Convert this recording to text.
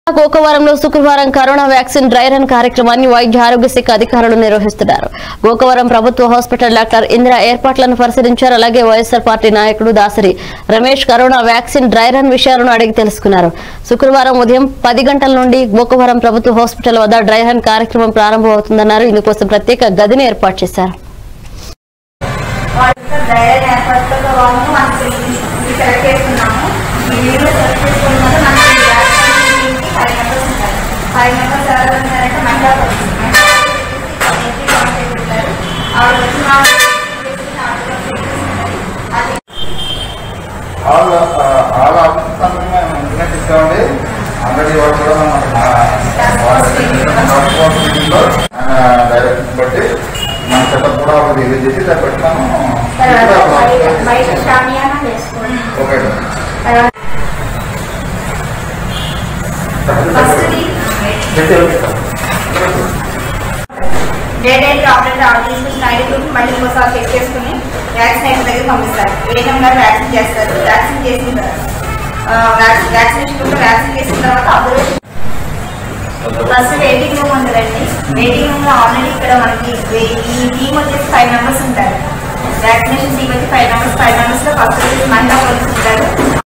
గోకవరంలో శుక్రవారం corona vaccine dry run కార్యక్రమాన్ని వైద్య ఆరోగ్య శాఖ అధికారులు నిర్వహిస్తున్నారు. గోకవరం ప్రభుత్వ హాస్పిటల్ డాక్టర్ ఇందిర ఏర్పాట్లను పరిశీలించారు. అలాగే వైఎస్ఆర్ పార్టీ నాయకుడు Dasari Ramesh corona vaccine dry run విషయాలను అడిగి తెలుసుకున్నారు. శుక్రవారం ఉదయం 10 గంటల నుండి గోకవరం ప్రభుత్వ హాస్పిటల్ వద్ద డ్రై రన్ కార్యక్రమం ప్రారంభమవుతుందన్నారు. ఇందుకోసం ప్రత్యేక గదిని ఏర్పాటు చేశారు. బట్టి మన సెటప్ కూడా రిలీజ్ చేసి పెట్టాము. మళ్ళీ ఇంకోసారి చెక్ చేసుకుని వ్యాక్సినేషన్ దగ్గర పంపిస్తారు. ఏఎన్ఎం గారు వ్యాక్సిన్ చేస్తారు. వ్యాక్సిన్ చేసిన వ్యాక్సిన్ చేసిన తర్వాత అబ్జర్వేషన్ ఫస్ట్ వెయిటింగ్ రూమ్ ఉంటుందండి. వెయిటింగ్ రూమ్ లో ఆల్రెడీ ఇక్కడ మనకి ఈ టీమ్ వచ్చేసి 5 మెంబర్స్ ఉంటారు. వ్యాక్సినేషన్ టీమ్ వచ్చి 5 మెంబర్స్ లో ఫస్ట్ మహిళా పోలీసు ఉంటారు.